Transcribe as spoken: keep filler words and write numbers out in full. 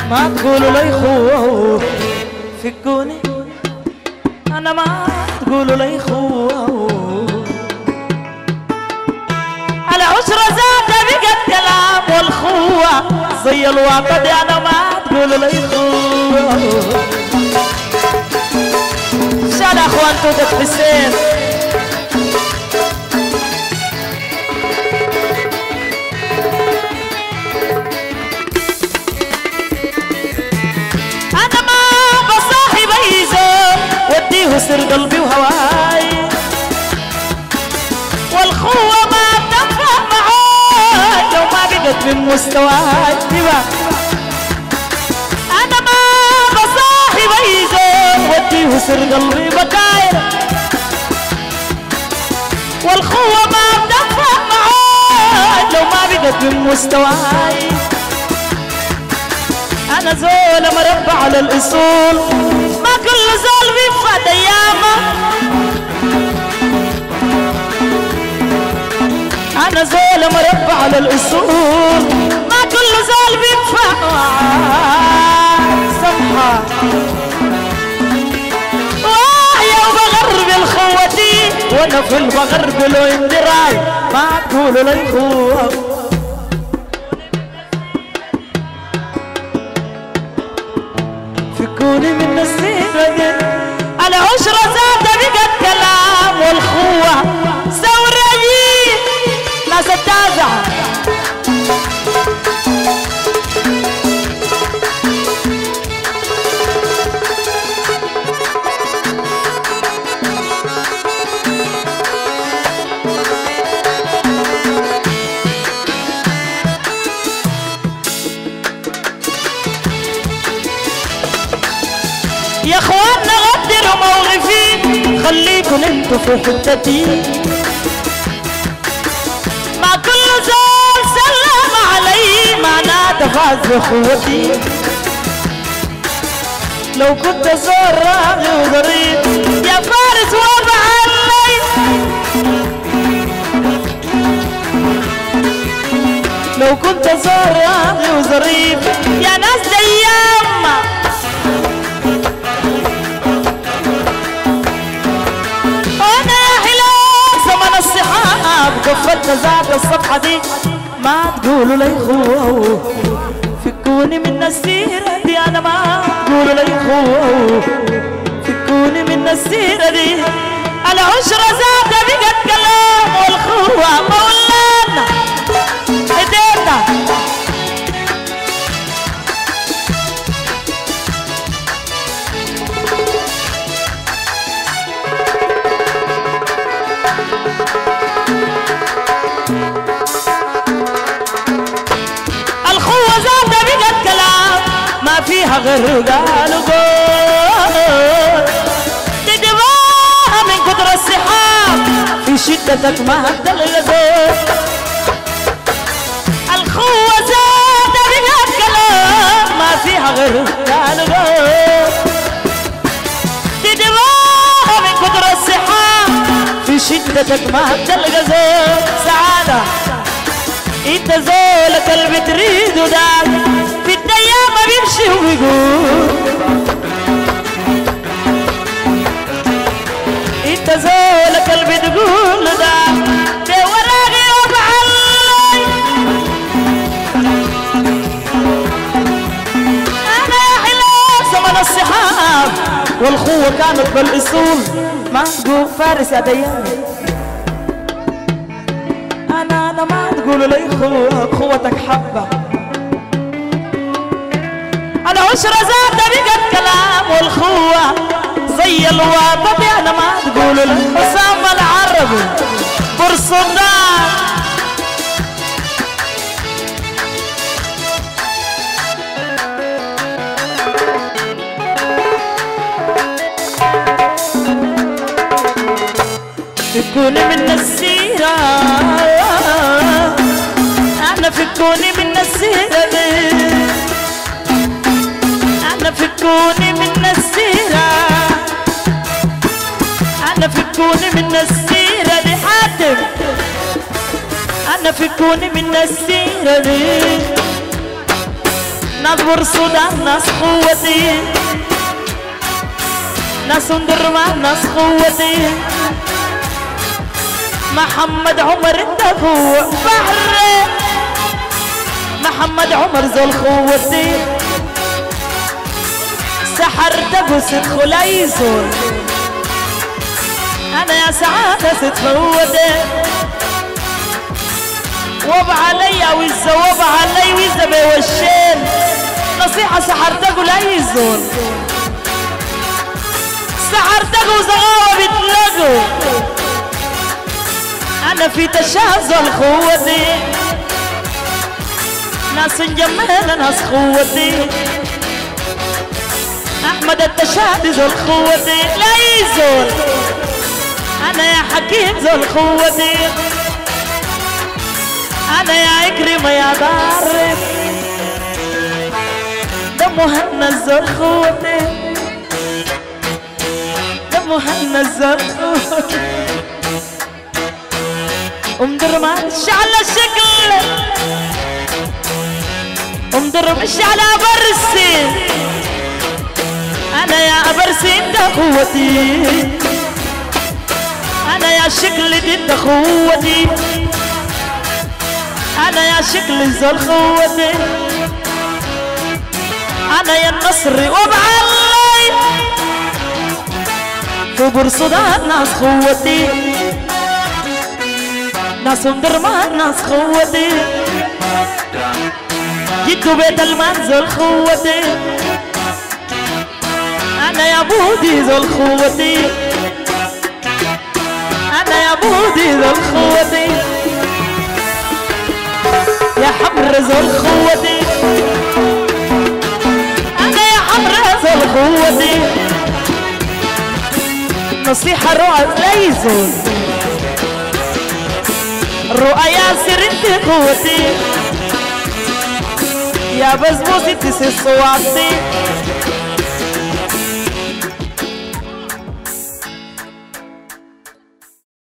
ما تقولوا لي خوه فكوني، أنا ما تقولوا لي خوه. العشرة زاد بقت كلام والخوة زي الوطن، أنا ما تقولوا لي خوه. شال أخوان توتك في السير. سر قلبي وهواي والخوة ما بتنفع معاي لو ما بقت من مستواي. أنا ما بصاحب أي زول وديه سر قلبي بكاير، والخوة ما بتنفع معاي لو ما بقت من مستواي. أنا زول مربع على الأصول، ما كل زول بينفع ديامة. أنا زول مربع على الأصول، ما كل زول بينفع سمحة. واعية وبغرب الخوتي وأنا في البغرب لو اندراي، ما تقولوا لي خوة. فكوني من السيرة دي، العشرة زاد بقت كلام والخوة سوريي ناس التازع. يا اخواننا غدروا موقفين، خليكن انتوا في حتتي. ما كل زول سلم علي معناته فاز باخوتي. لو كنت زول راغي وظريف يا فارس وضع الليل، لو كنت زول راغي وظريف يا ناس ديامة. قفلت ذات الصفحة دي، ما تقولوا لي خوه فكوني من السيرة دي. أنا ما تقولوا لي خوه فكوني من السيرة دي. العشرة زاد بقت كلام والخوة مولانا ايدينا. فيها غير قالوا قول تدماها من كتر السحاب، في شدتك ما هتلقى زول. الخوة زاد بقت كلام ما فيها غير قالوا قول تدماها من كتر السحاب، في شدتك ما هتلقى زول. سعادة انت زولك اللي بتريده داك في الديام بيمشي وبيقول. انت زولك اللي بتقول ده بوراغي وبعلي. انا يا حلال زمن الصحاب والخوة كانت بالاصول، ما تقول فارس يا ديام. انا انا ما تقولوا لي خوة، خوتك حبة. العشرة زاد بقت كلام والخوة زي الوطن، أنا ما تقولوا لي. أسامة العربي بورسودان. فكوني من السيرة، أنا فكوني من السيرة دي. أنا فكوني من السيرة، أنا فكوني من السيرة دي حاتم. أنا فكوني من السيرة دي، ناس بورسودان ناس قوتي، ناس اندرمان ناس قوتي، محمد عمر الدفوع بحر، محمد عمر زول قوتي، سحر دقو ستدخل اي زول، انا يا سعادة ستفوتي، وب علي وزة وب علي وزة بوشين، نصيحة سحر دقو لاي زول، سحر دقو زغاوة بتلقوا، انا في تشاز الخوتي، ناس جمالة ناس خوتي، احمد التشاد زول خوتي، لا يزول انا يا حكيم زول خوتي، انا يا اكرم يا ضارب، ده مهند زول خوتي، ده مهند زول خوتي، ام درمان شعلة شكل، ام درب شعلة برسي، انا يا برسي انت قوتي، انا يا شكل انت قوتي، انا يا شكل زول قوتي، انا يا النصر وبعلي، في بورسودان ناس قوتي، ناس اندرمان ناس خوتي، جدو بيت المنزل خوتي، انا يا بودي ذو الخوتي، انا يا بودي ذو الخوتي، يا حمر ذو الخوتي، انا يا حمر ذو الخوتي، نصيحة رؤى لا يزول، رؤى ياسر انت قوتي، يا بزبوس انت سي صواتي،